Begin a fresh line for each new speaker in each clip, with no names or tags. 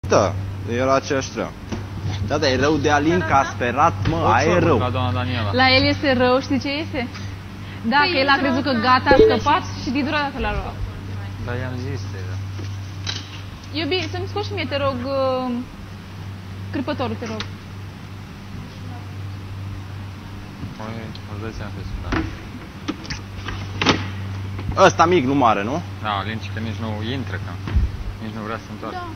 Da, era aceeași treabă. Da, dar e rău de Alin că a sperat, mă, aia e rău.
La doamna Daniela.
La el este rău, știi ce este? Da, că el a crezut că gata, a scăpat și Didu dată l-a luat.
Dar i-am zis deja.
Iubi, să-mi scoți și mie, te rog, cripătorul, te rog.
Îți dai seama că sunt.
Ăsta mic, nu mare, nu?
Da, Alin, că nici nu intră, că nici nu vrea să se întoarcă.
Da.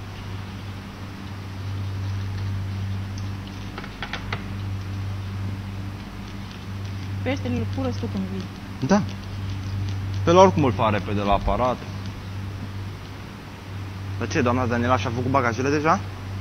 Peștele îl fură tu când vii.
Da. Pe la oricum îl fac repede la aparat. Dar ce, doamna Daniela și-a făcut bagajele deja?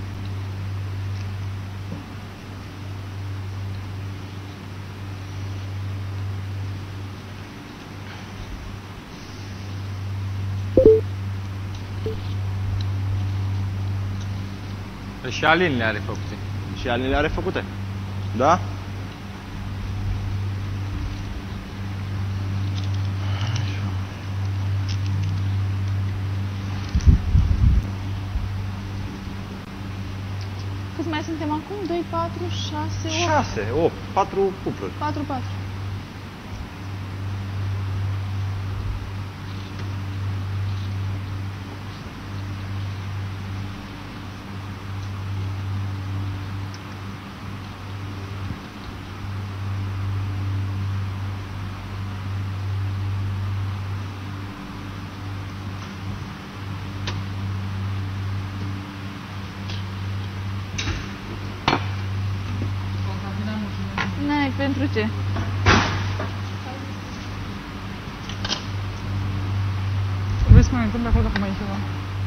Păi și Alin le are făcute.
Și Alin le are făcute. Da?
Câți mai suntem acum? 2, 4, 6, 8.
6, 8, 4 cupluri.
4, 4. N-ai, pentru ce? Vrei să mai întâmple acolo dacă mai e ceva?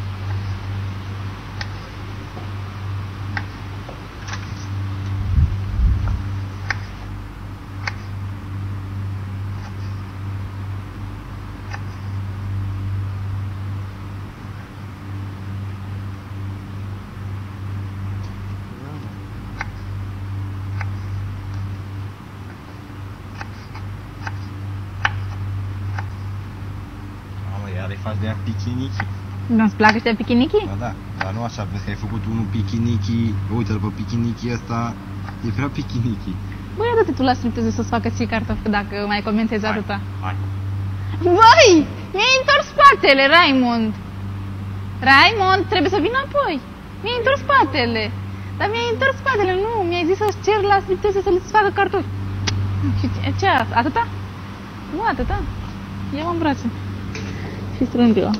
Îi faci de ea pichiniki.
Nu-ți plac ăștia pichiniki?
Da, da, dar nu așa, vezi că ai făcut unul pichiniki, uite-l pe pichiniki ăsta, e prea pichiniki.
Băi, dă-te tu la striptease să-ți facă ție cartofi dacă mai comentezi atâta.
Hai.
Băi, mi-ai întors spatele, Raimond. Raimond, trebuie să vin înapoi. Mi-ai întors spatele. Dar mi-ai întors spatele, nu, mi-ai zis să-ți cer la striptease să-ți facă cartofi. Și ce, atâta? Nu atâta. Ia-mă în brațe. Și strâng eu.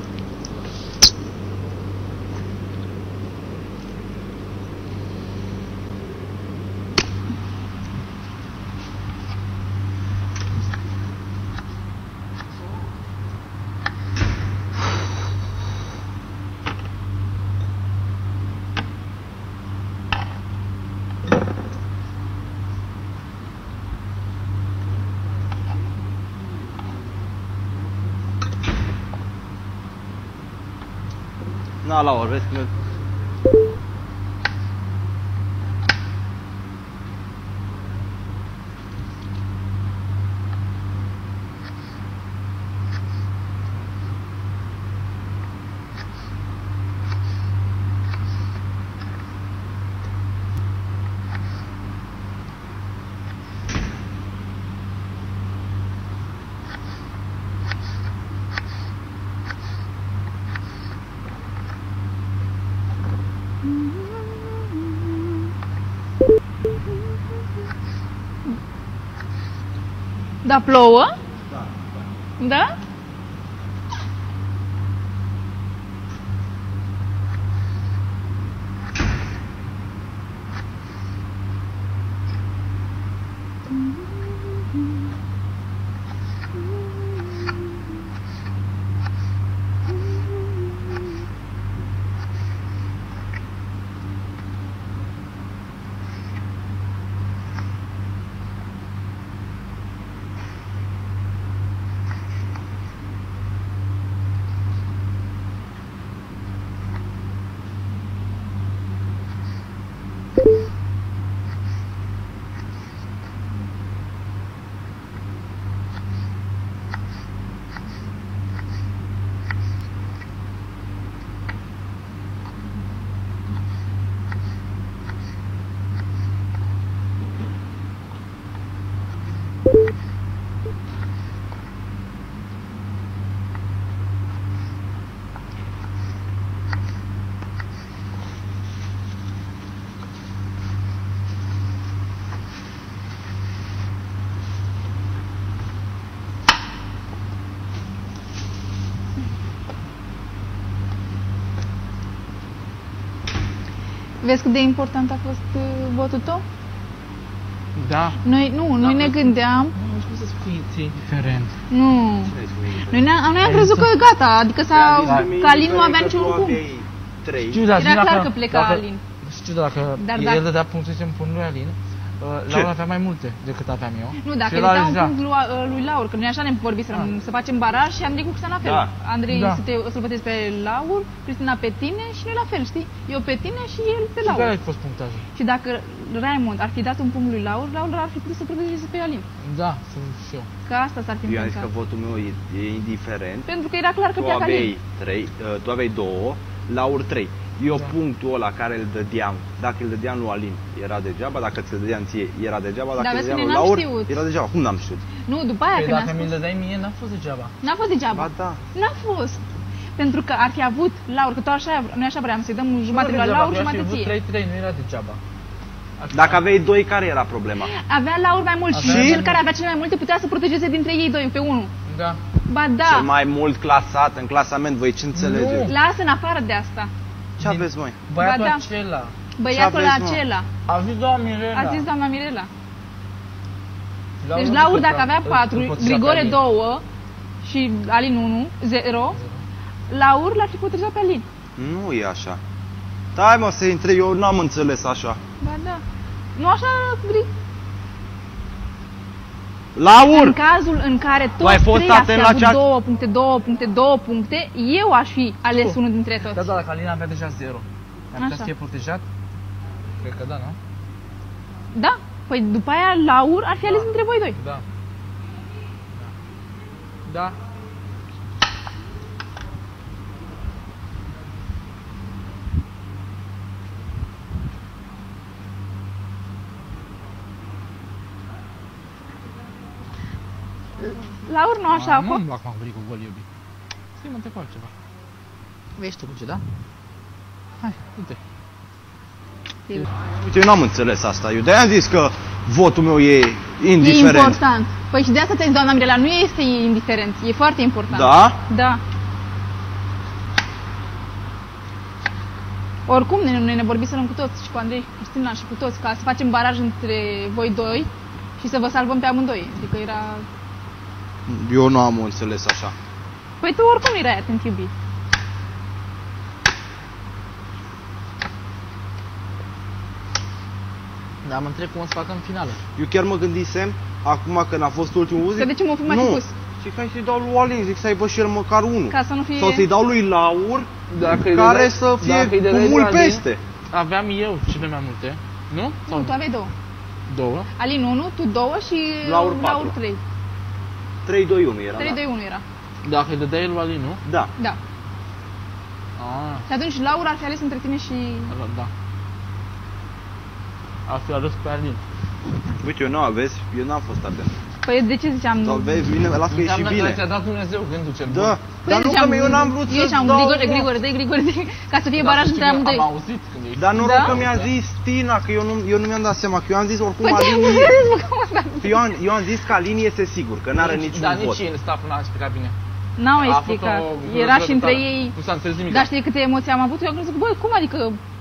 Na, Laura, vezi că...
Da, plouă?
Da,
da. Da? Vezi cât de important a fost votul tău?
Da.
Noi ne gândeam...
Nu știu să spui, ți-e indiferent.
Nu. Noi am crezut că gata, adică că Alin nu avea niciun punct.
Știu, dar
Era clar că pleca Alin.
Știu, dacă el dădea punctul să-mi pun lui Alin, Laura avea mai multe decât aveam eu.
Nu, dacă îi dea un punct lui Laur, că noi așa ne vorbiserăm, să facem baraj și Andrei cu Cristina la fel.
Da.
Andrei să-l votezi pe Laur, Cristina pe tine și noi la fel, știi? Eu pe tine și el pe Laur.
Și care a fost punctajul?
Și dacă Raimond ar fi dat un punct lui Laur, Laur ar fi putut să protejeze pe Alin.
Da, să știu.
Că asta s-ar fi
Eu am zis
întâmplat.
că votul meu e indiferent.
Pentru că era clar că pleacă Alin.
Tu aveai 2, Laur 3. Eu punctul ăla care îl dădeam, dacă îl dădeam lui Alin, era degeaba, dacă ți-l dădeam ție, era degeaba, dacă îl dădeam lui Laur, era degeaba. Cum n-am știut?
Nu, după aia
Păi
când
dacă
a
mi-l
spus...
dădeai mie, n-a fost degeaba.
N-a fost degeaba.
Ba da.
N-a fost. Pentru că ar fi avut Laur, că tot așa, noi așa vreau să-i dăm jumătate la Laur și jumătate ție.
3-3, nu era degeaba.
Dacă aveai 2, care era problema?
Avea Laur mai mult și cel care avea cele mai multe putea să protejeze dintre ei doi pe unul.
Da.
Ba da.
Cel mai mult clasat în clasament, voi ce înțelegeți?
Lasă în afară de asta.
Ce aveți, măi?
Băiatul
Ba da.
acela.
Băiatul
Ce aveți, mă?
acela.
A zis doamna Mirela.
A zis doamna Mirela. Deci Laur dacă avea 4, Grigore 2 și Alin 1, 0, Laur l-ar fi protejat pe Alin.
Nu e așa. Stai mă să intre, eu n-am înțeles așa.
Ba da. Nu așa,
Laur!
În cazul în care
Tu ai
toți
fost
trei ați
atent la
avut
cea-
2 puncte, 2 puncte, 2 puncte, eu aș fi ales unul dintre toți.
Da, da, dacă Alina avea deja 0. Ar putea
Așa.
să fie protejat? Cred că da, nu?
Da? Păi după aia Laur ar fi ales dintre voi doi.
Da. Da.
Laur nu așa a fost.
Nu-mi plac mă cu gol, iubi. Stai mă, te cu altceva. Vezi tu cu ce, da? Hai, du-te.
Uite, eu n-am înțeles asta. Eu de-aia am zis că votul meu e
E
indiferent.
important. Păi și de asta ți-a zis doamna Mirela, nu este indiferent, e foarte important.
Da?
Da. Oricum, noi ne vorbiserăm cu toți, și cu Andrei, cu Cristina și cu toți, ca să facem baraj între voi doi și să vă salvăm pe amândoi. Adică era...
Eu nu am înțeles așa.
Păi tu oricum erai atent iubit.
Dar mă întreb cum o să facă în finală.
Eu chiar mă gândisem, acum când a fost ultimul zi...
Că de ce mă fi mai
nu,
pus?
și hai să-i dau lui Alin, zic să aibă și el măcar unul.
Ca să nu fie...
Sau să-i dau lui Laur,
Dacă îi
care
dădeai-
să fie
dacă îi
cu
dădeai
mult
lui Alin,
peste.
Aveam eu cele mai multe, nu?
Nu, tu aveai 2.
2.
Alin 1, tu 2 și
Laur 4.
3.
3-2-1 era,
3,
da.
2, 1 era.
Dacă îi dădeai lui Alin, nu?
Da.
Da. Și atunci Laur ar fi ales între tine și...
Da. Ar fi ales pe Alin.
Uite, eu nu aveți, eu n-am fost atent.
Păi de ce ziceam
Sau
nu?
vezi, bine, las că e și
Înseamnă
bine.
că ți-a dat Dumnezeu gândul cel bun.
Da,
Păi
dar nu
ziceam,
că eu n-am vrut
eu
să
ziceam,
dau...
Grigore, ca să fie
Dar
baraj
să știi
între
că
amândoi.
Am auzit când ești.
Dar noroc
Da?
că mi-a zis Tina, că eu nu mi-am dat seama, că eu am zis oricum
Păi
Alin...
de-aia mă zis, mă, cum asta?
Eu am zis că Alin este sigur, că n-are niciun
Dar
vot.
nici el staful n-a explicat bine.
N-au
A fost
explicat.
o
Era și
vrăjitoare.
între ei...
Nu s-a înțeles nimic.
Dar știi câte emoții am avut? Eu am crezut, băi, cum adică...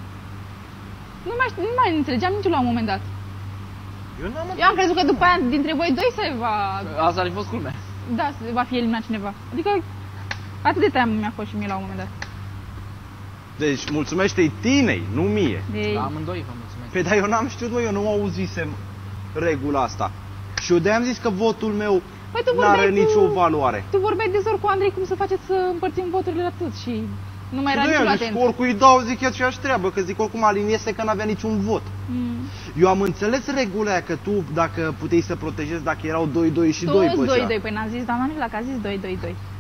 Nu mai înțelegeam nici la un moment dat. Eu am crezut că după aia, dintre voi doi se va...
Asta ar fi fost culmea.
Da, se va fi eliminat cineva. Adică atât de teamă mi-a fost și mie la un moment dat.
Deci mulțumește-i Tinei, nu mie.
De...
La amândoi vă mulțumesc.
Păi dar eu n-am știut, eu nu auzisem regula asta. Și eu de-aia am zis că votul meu
Păi tu
n-are
vorbeai
nicio
cu...
valoare.
Tu vorbeai de zor cu Andrei cum să faceți să împărțim voturile la toți și nu mai era
Și
niciun
de-aia zic
atent.
că oricui dau, zic e aceeași treabă, că zic oricum Alin este că n-avea niciun vot. Eu am înțeles regula aia că tu, dacă puteai să protejezi, dacă erau 2-2 și 2
Toți
pe
2-2, păi n-a zis doamna Mirela că a zis 2-2-2.